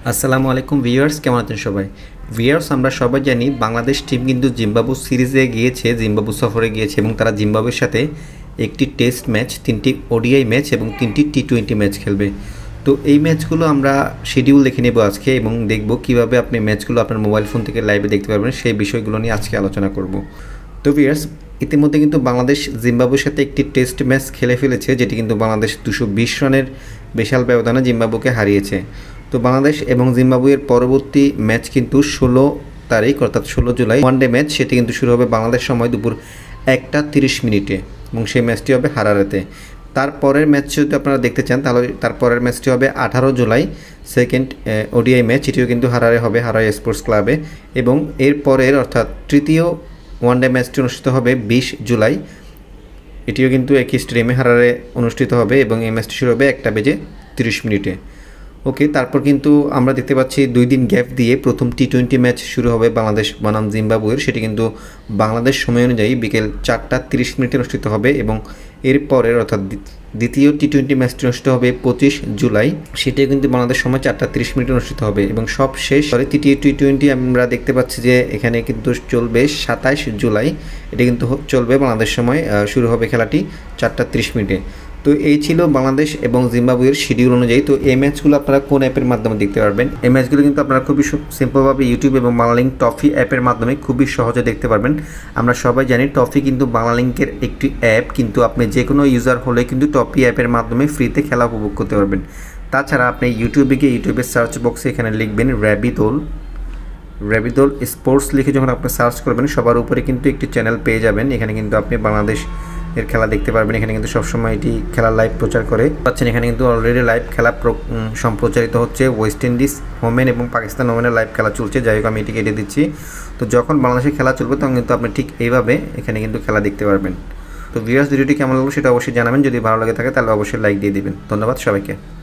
আসসালামু আলাইকুম ভিউয়ার্স, কেমন আছেন সবাই? ভিউয়ার্স, আমরা সবাই জানি বাংলাদেশ টিম কিন্তু জিম্বাবু সিরিজে গিয়েছে, জিম্বাবু সফরে গিয়েছে এবং তারা জিম্বাবুয়ের সাথে একটি টেস্ট ম্যাচ, 3টি ওডিআই ম্যাচ এবং 3টি টি20 ম্যাচ খেলবে। তো এই ম্যাচগুলো আমরা শিডিউল দেখে নেব আজকে এবং দেখব কিভাবে আপনি ম্যাচগুলো আপনার মোবাইল ফোন থেকে লাইভে দেখতে পারবেন, সেই বিষয়গুলো নিয়ে আজকে আলোচনা করব। তো ভিউয়ার্স, ইতিমধ্যে কিন্তু বাংলাদেশ জিম্বাবুয়ের সাথে একটি টেস্ট ম্যাচ খেলে ফেলেছে, যেটি কিন্তু বাংলাদেশ 220 রানের বিশাল ব্যবধানে জিম্বাবুকে হারিয়েছে। তো বাংলাদেশ এবং জিম্বাবুয়ের পরবর্তী ম্যাচ কিন্তু 16 তারিখ অর্থাৎ 16 জুলাই ওয়ানডে ম্যাচ, সেটি কিন্তু শুরু হবে বাংলাদেশ সময় দুপুর 1টা 30 মিনিটে এবং সেই ম্যাচটি হবে হারারেতে। তারপরের ম্যাচ যদি আপনারা দেখতে চান তাহলে তারপরের ম্যাচটি হবে 18 জুলাই, সেকেন্ড ওডিআই ম্যাচ, এটিও কিন্তু হারারে হবে, হারারে স্পোর্টস ক্লাবে। এবং এর পরের অর্থাৎ তৃতীয় ওয়ানডে ম্যাচটি অনুষ্ঠিত হবে 20 জুলাই, এটিও কিন্তু একই স্টেডিয়ামে হারারে অনুষ্ঠিত হবে এবং এই ম্যাচটি শুরু হবে 1টা 30 মিনিটে। ওকে, তারপর কিন্তু আমরা দেখতে পাচ্ছি 2 দিন গ্যাপ দিয়ে প্রথম টি20 ম্যাচ শুরু হবে বাংলাদেশ বনাম জিম্বাবুয়ের, সেটি কিন্তু বাংলাদেশ সময় অনুযায়ী বিকেল 4টা 30 মিনিটে অনুষ্ঠিত হবে এবং এর পরের অর্থাৎ দ্বিতীয় টি20 ম্যাচটি অনুষ্ঠিত হবে 25 জুলাই, সেটিও কিন্তু বাংলাদেশ সময় 4টা 30 মিনিটে অনুষ্ঠিত হবে। এবং সবশেষ তৃতীয় টি20 আমরা দেখতে পাচ্ছি যে এখানে কিন্তু চলবে 27 জুলাই, এটি কিন্তু চলবে বাংলাদেশ সময়, শুরু হবে খেলাটি 4টা 30 মিনিটে। তো এই ছিল বাংলাদেশ এবং জিম্বাবুয়ের শিডিউল অনুযায়ী। তো এই ম্যাচগুলো আপনারা কোন অ্যাপের মাধ্যমে দেখতে পারবেন? এই ম্যাচগুলো কিন্তু আপনারা খুবই সিম্পলভাবে ইউটিউব এবং বাংলালিংক টফি অ্যাপের মাধ্যমে খুবই সহজে দেখতে পারবেন। আমরা সবাই জানি টফি কিন্তু বাংলালিংকের একটি অ্যাপ, কিন্তু আপনি যে কোনো ইউজার হলে কিন্তু টফি অ্যাপের মাধ্যমে ফ্রিতে খেলা উপভোগ করতে পারবেন। তাছাড়া আপনি ইউটিউবে গিয়ে ইউটিউবের সার্চ বক্সে এখানে লিখবেন র্যাবিদোল স্পোর্টস লিখে যখন আপনি সার্চ করবেন সবার উপরে কিন্তু একটি চ্যানেল পেয়ে যাবেন। এখানে কিন্তু আপনি বাংলাদেশ এর খেলা দেখতে পারবেন। এখানে কিন্তু সবসময় এটি খেলার লাইভ প্রচার করে পাচ্ছেন। এখানে কিন্তু অলরেডি লাইভ খেলা সম্প্রচারিত হচ্ছে। ওয়েস্ট ইন্ডিজ ওমেন এবং পাকিস্তান ওমেনের লাইভ খেলা চলছে। যাই হোক, আমি এটি কেটে দিচ্ছি। তো যখন বাংলাদেশের খেলা চলবে তখন কিন্তু আপনি ঠিক এইভাবে এখানে কিন্তু খেলা দেখতে পারবেন। তো ভিউয়ার্স, ভিডিওটি কেমন লাগলো সেটা অবশ্যই জানাবেন। যদি ভালো লাগে থাকে তাহলে অবশ্যই লাইক দিয়ে দিবেন। ধন্যবাদ সবাইকে।